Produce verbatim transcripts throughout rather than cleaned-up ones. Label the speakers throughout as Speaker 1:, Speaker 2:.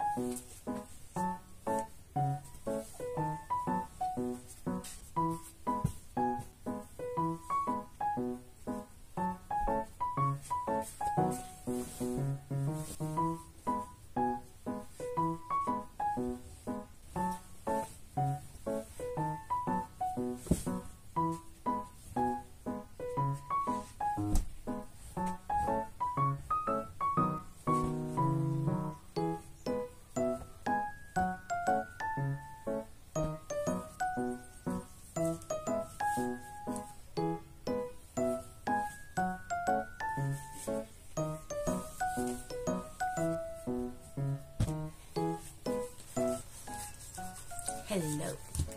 Speaker 1: Hello.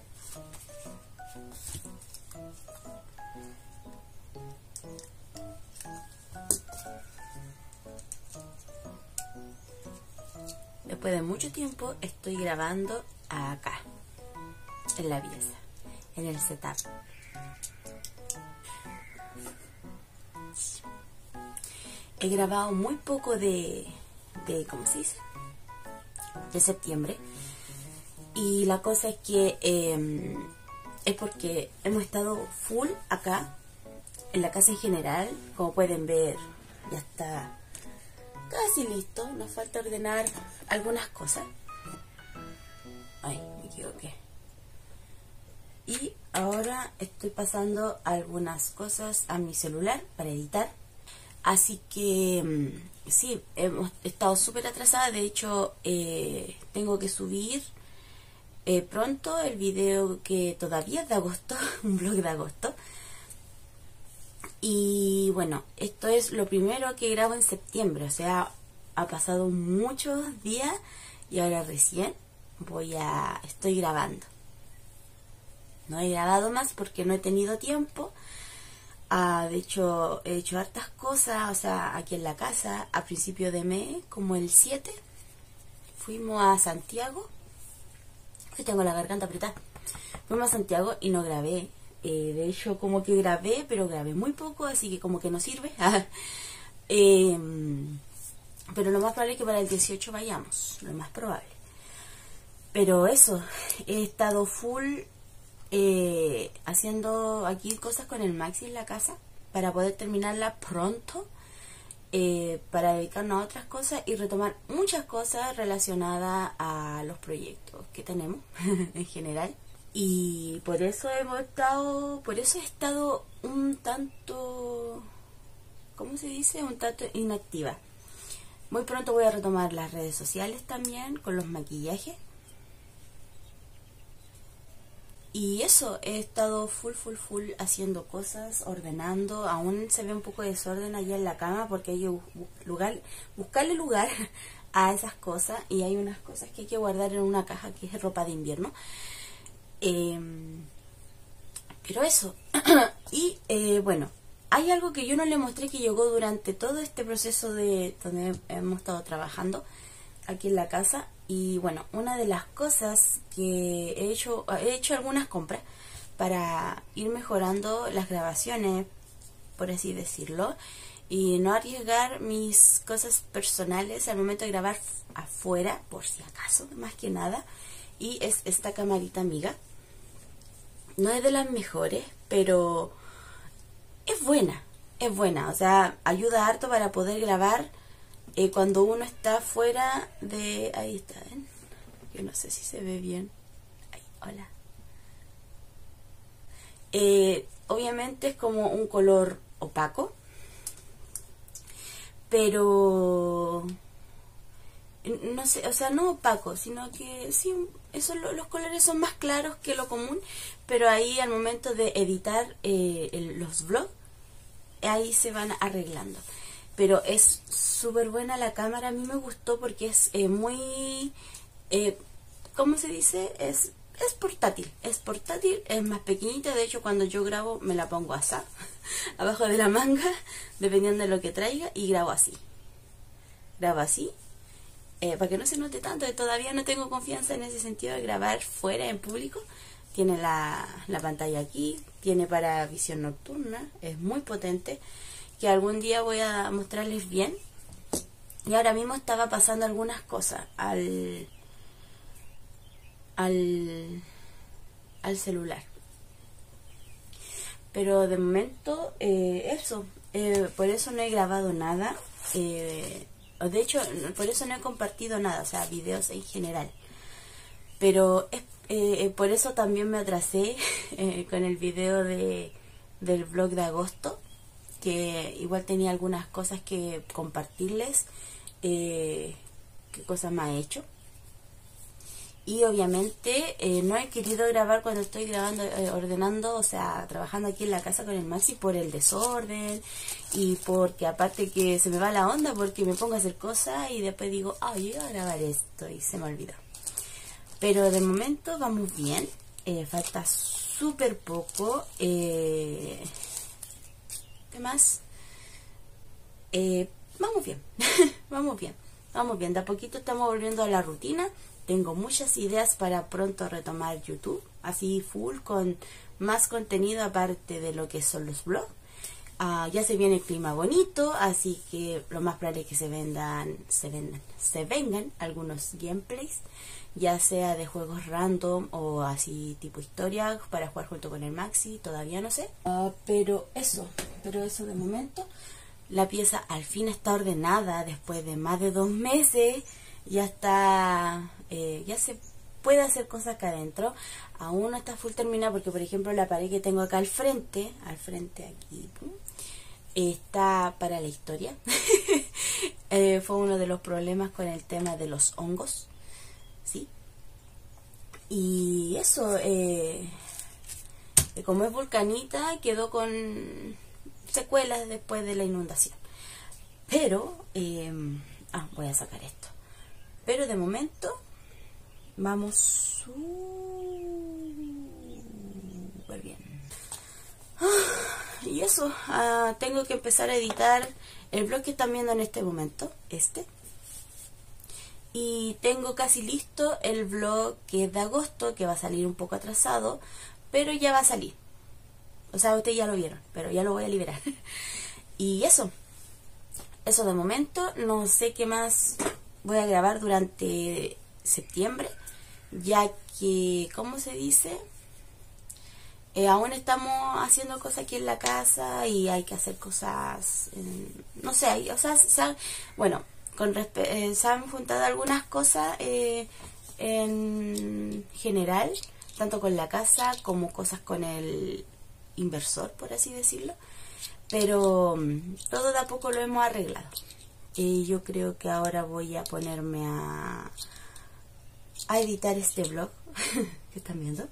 Speaker 1: Después de mucho tiempo estoy grabando acá, en la pieza, en el setup. He grabado muy poco de, de ¿cómo se dice? De septiembre. Y la cosa es que eh, es porque hemos estado full acá, en la casa en general. Como pueden ver, ya está casi listo. Nos falta ordenar algunas cosas. Ay, me equivoqué. Y ahora estoy pasando algunas cosas a mi celular para editar. Así que sí, hemos estado súper atrasada. De hecho, eh, tengo que subir eh, pronto el video que todavía es de agosto, un vlog de agosto. Y bueno, esto es lo primero que grabo en septiembre. O sea, ha pasado muchos días y ahora recién voy a estoy grabando. No he grabado más porque no he tenido tiempo. Ah, de hecho, he hecho hartas cosas, o sea, aquí en la casa, a principio de mes, como el siete, fuimos a Santiago. Hoy tengo la garganta apretada. Fuimos a Santiago y no grabé. Eh, de hecho, como que grabé, pero grabé muy poco, así que como que no sirve. eh, pero lo más probable es que para el dieciocho vayamos, lo más probable. Pero eso, he estado full eh, haciendo aquí cosas con el Maxi en la casa para poder terminarla pronto, eh, para dedicarnos a otras cosas y retomar muchas cosas relacionadas a los proyectos que tenemos en general. Y por eso hemos estado, por eso he estado un tanto, ¿cómo se dice? Un tanto inactiva. Muy pronto voy a retomar las redes sociales también con los maquillajes. Y eso, he estado full, full, full haciendo cosas, ordenando. Aún se ve un poco de desorden allá en la cama porque hay que lugar, buscarle lugar a esas cosas. Y hay unas cosas que hay que guardar en una caja que es ropa de invierno. Eh, pero eso. Y eh, bueno, hay algo que yo no le mostré que llegó durante todo este proceso de donde hemos estado trabajando aquí en la casa. Y bueno, una de las cosas que he hecho, he hecho algunas compras para ir mejorando las grabaciones, por así decirlo, y no arriesgar mis cosas personales al momento de grabar afuera, por si acaso, más que nada. Y es esta camarita amiga. No es de las mejores, pero es buena, es buena, o sea, ayuda harto para poder grabar Eh, cuando uno está fuera de... Ahí está, ¿ven? Yo no sé si se ve bien. Ay, hola. Eh, obviamente es como un color opaco. Pero... No sé, o sea, no opaco, sino que sí, eso, los colores son más claros que lo común. Pero ahí al momento de editar eh, el, los vlogs, ahí se van arreglando. Pero es súper buena la cámara, a mí me gustó porque es eh, muy, eh, ¿cómo se dice? Es, es portátil, es portátil, es más pequeñita. De hecho, cuando yo grabo me la pongo así, abajo de la manga, dependiendo de lo que traiga, y grabo así. Grabo así, eh, para que no se note tanto, que todavía no tengo confianza en ese sentido de grabar fuera, en público. Tiene la, la pantalla aquí, tiene para visión nocturna, es muy potente, que algún día voy a mostrarles bien Y ahora mismo estaba pasando algunas cosas al al al celular. Pero de momento eh, eso, eh, por eso no he grabado nada, eh, de hecho por eso no he compartido nada, o sea, videos en general. Pero es, eh, por eso también me atrasé eh, con el video de, del vlog de agosto, que igual tenía algunas cosas que compartirles, eh, qué cosas me ha hecho. Y obviamente eh, no he querido grabar cuando estoy grabando, eh, ordenando, o sea, trabajando aquí en la casa con el Maxi por el desorden y porque aparte que se me va la onda porque me pongo a hacer cosas y después digo, ay, voy a grabar esto y se me olvidó. Pero de momento vamos bien, eh, falta súper poco. Eh, ¿Qué más? Eh, vamos bien, vamos bien, vamos bien. De a poquito estamos volviendo a la rutina. Tengo muchas ideas para pronto retomar YouTube, así full, con más contenido aparte de lo que son los vlogs. Uh, ya se viene el clima bonito, así que lo más probable es que se vendan, se vendan, se vengan algunos gameplays, ya sea de juegos random o así tipo historia para jugar junto con el Maxi, todavía no sé. Uh, pero eso, pero eso de momento. La pieza al fin está ordenada después de más de dos meses. Ya está, eh, ya se puede hacer cosas acá adentro. Aún no está full terminada porque, por ejemplo, la pared que tengo acá al frente, al frente aquí, pum, está para la historia. eh, fue uno de los problemas con el tema de los hongos, ¿sí? Y eso, eh, como es vulcanita, quedó con secuelas después de la inundación. Pero, eh, ah, voy a sacar esto. Pero de momento vamos súper bien. Y eso, uh, tengo que empezar a editar el vlog que están viendo en este momento, este. Y tengo casi listo el vlog que es de agosto, que va a salir un poco atrasado, pero ya va a salir. O sea, ustedes ya lo vieron, pero ya lo voy a liberar. Y eso, eso de momento, no sé qué más voy a grabar durante septiembre, ya que, ¿cómo se dice? Eh, aún estamos haciendo cosas aquí en la casa y hay que hacer cosas, eh, no sé, hay, o sea, se han, bueno, con eh, se han juntado algunas cosas eh, en general, tanto con la casa como cosas con el inversor, por así decirlo, pero um, todo de a poco lo hemos arreglado. Y yo creo que ahora voy a ponerme a, a editar este vlog que están viendo.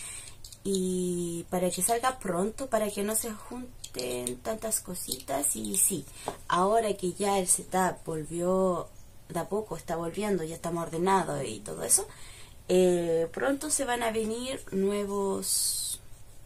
Speaker 1: Y para que salga pronto, para que no se junten tantas cositas. Y sí, ahora que ya el setup volvió, de a poco está volviendo, ya estamos ordenados y todo eso, eh, pronto se van a venir nuevos,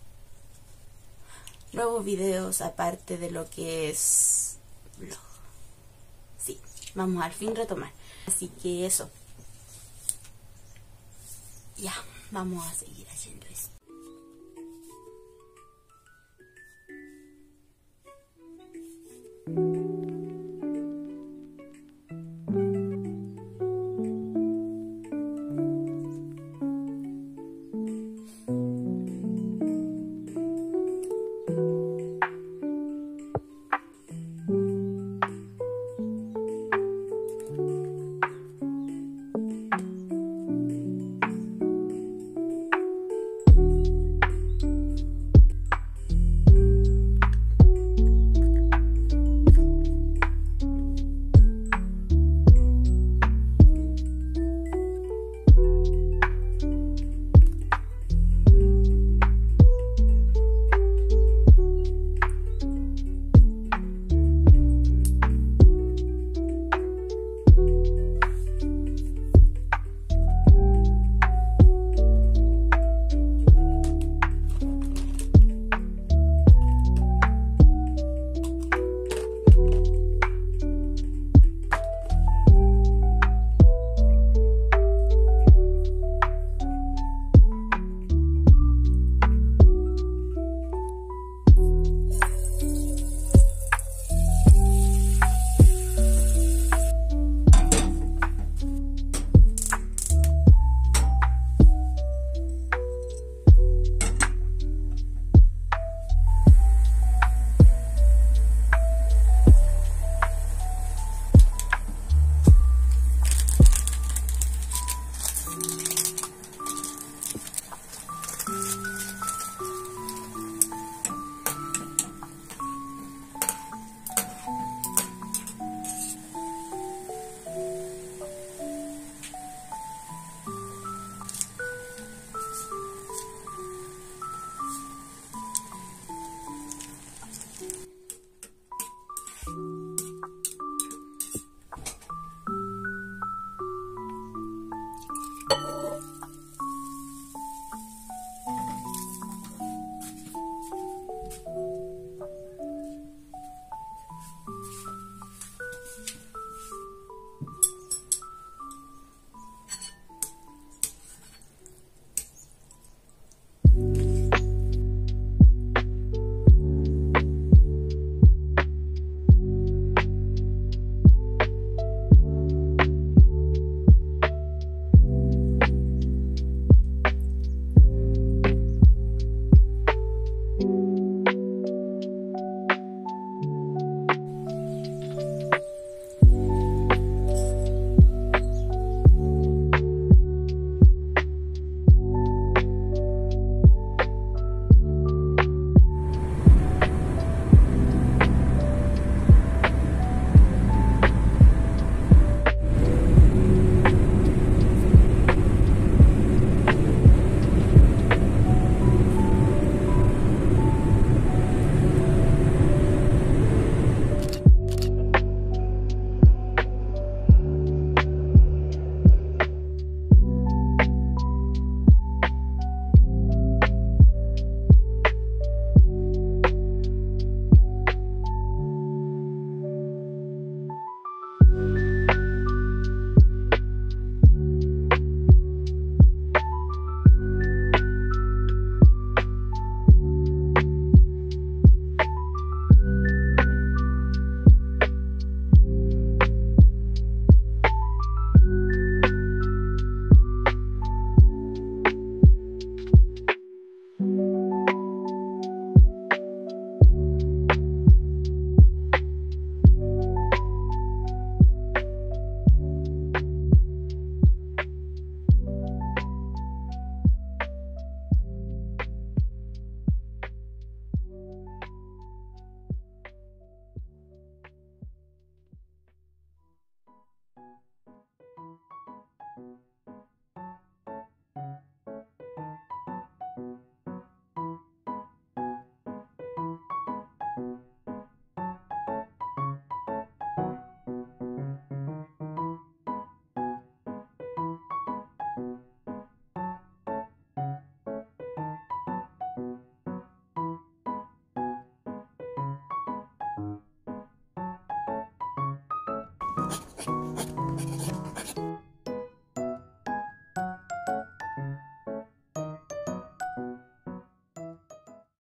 Speaker 1: nuevos videos aparte de lo que es vlog. Sí, vamos al fin retomar. Así que eso. Ya, vamos a seguir haciendo esto.